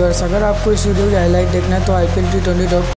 viewers, अगर आपको इस वीडियो की हाईलाइट देखना है तो IPL T20